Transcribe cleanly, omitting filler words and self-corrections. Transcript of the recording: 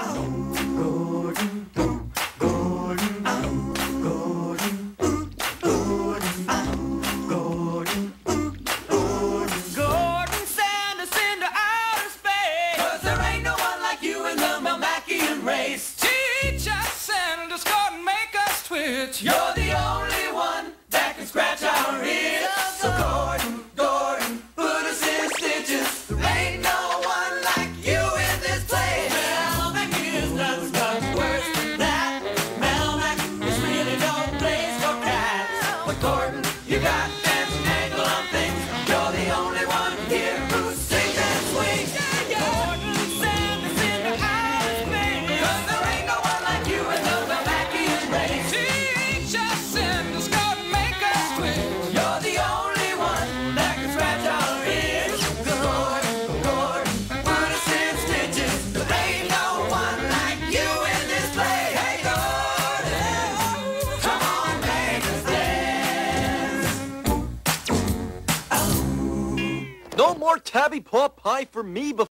Gordon, send us into outer space, 'cause there ain't no one like you in the Melmacian race. Teach us, send us, Gordon, make us twitch. You're the only one that can scratch our itch. So Gordon, Gordon, put us in stitches. There ain't no one like you in this place. Melmac is not much worse than that. Melmac is really no place for cats. But Gordon, you got dance and angle on things. You're the only one here who sings and swings. Gordon, send us into outer space, 'cause there ain't no one like you in the Melmacian race. Teach us, send us, Gordon, make us twitch. You're the only one that can scratch our itch. Gordon, Gordon, put us in stitches. There ain't no one like you in this place. Hey Gordon, come on, make us dance. No more tabby paw pie for me before.